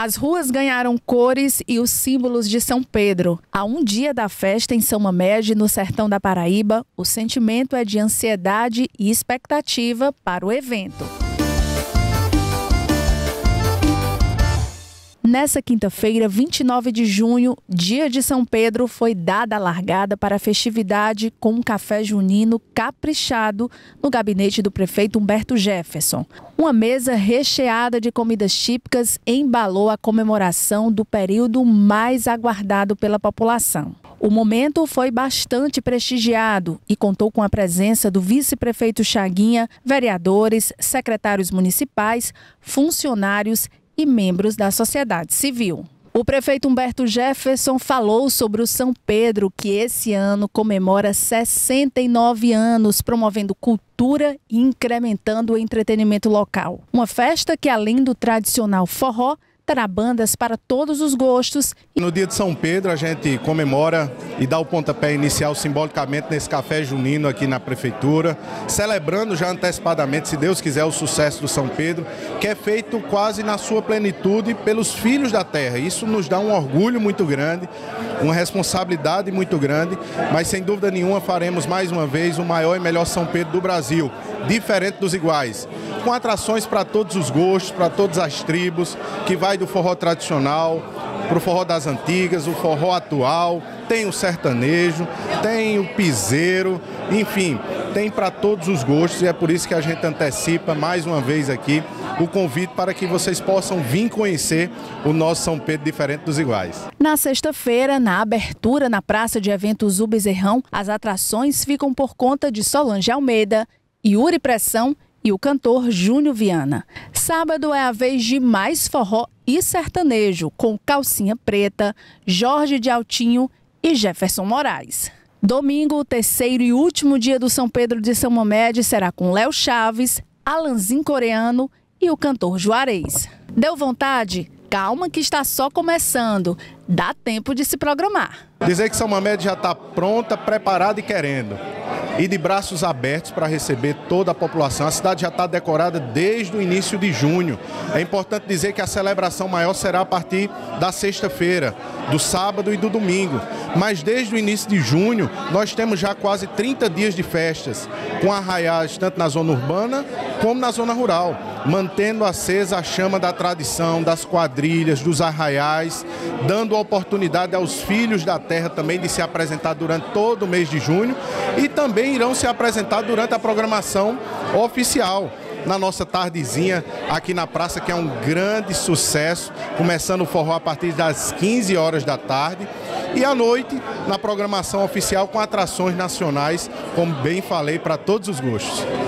As ruas ganharam cores e os símbolos de São Pedro. A um dia da festa em São Mamede, no sertão da Paraíba, o sentimento é de ansiedade e expectativa para o evento. Nessa quinta-feira, 29 de junho, dia de São Pedro, foi dada a largada para a festividade com um café junino caprichado no gabinete do prefeito Humberto Jefferson. Uma mesa recheada de comidas típicas embalou a comemoração do período mais aguardado pela população. O momento foi bastante prestigiado e contou com a presença do vice-prefeito Chaguinha, vereadores, secretários municipais, funcionários e membros da sociedade civil. O prefeito Humberto Jefferson falou sobre o São Pedro, que esse ano comemora 69 anos, promovendo cultura e incrementando o entretenimento local. Uma festa que, além do tradicional forró, terá bandas para todos os gostos. No dia de São Pedro a gente comemora e dá o pontapé inicial simbolicamente nesse café junino aqui na prefeitura, celebrando já antecipadamente, se Deus quiser, o sucesso do São Pedro, que é feito quase na sua plenitude pelos filhos da terra. Isso nos dá um orgulho muito grande, uma responsabilidade muito grande, mas sem dúvida nenhuma faremos mais uma vez o maior e melhor São Pedro do Brasil, diferente dos iguais, com atrações para todos os gostos, para todas as tribos, que vai do forró tradicional para o forró das antigas, o forró atual, tem o sertanejo, tem o piseiro, enfim, tem para todos os gostos, e é por isso que a gente antecipa mais uma vez aqui o convite para que vocês possam vir conhecer o nosso São Pedro diferente dos iguais. Na sexta-feira, na abertura na Praça de Eventos U Bezerrão, as atrações ficam por conta de Solange Almeida, Yuri Pressão e o cantor Júnior Viana. Sábado é a vez de mais forró e sertanejo, com Calcinha Preta, Jorge de Altinho e Jefferson Moraes. Domingo, o terceiro e último dia do São Pedro de São Mamede, será com Léo Chaves, Alanzinho Coreano e o cantor Juarez. Deu vontade? Calma que está só começando. Dá tempo de se programar. Dizer que São Mamede já está pronta, preparada e querendo. E de braços abertos para receber toda a população. A cidade já está decorada desde o início de junho. É importante dizer que a celebração maior será a partir da sexta-feira, do sábado e do domingo. Mas desde o início de junho, nós temos já quase 30 dias de festas, com arraiais tanto na zona urbana como na zona rural, mantendo acesa a chama da tradição, das quadrilhas, dos arraiais, dando a oportunidade aos filhos da terra também de se apresentar durante todo o mês de junho, e também irão se apresentar durante a programação oficial, na nossa tardezinha aqui na praça, que é um grande sucesso, começando o forró a partir das 15 horas da tarde, e à noite na programação oficial com atrações nacionais, como bem falei, para todos os gostos.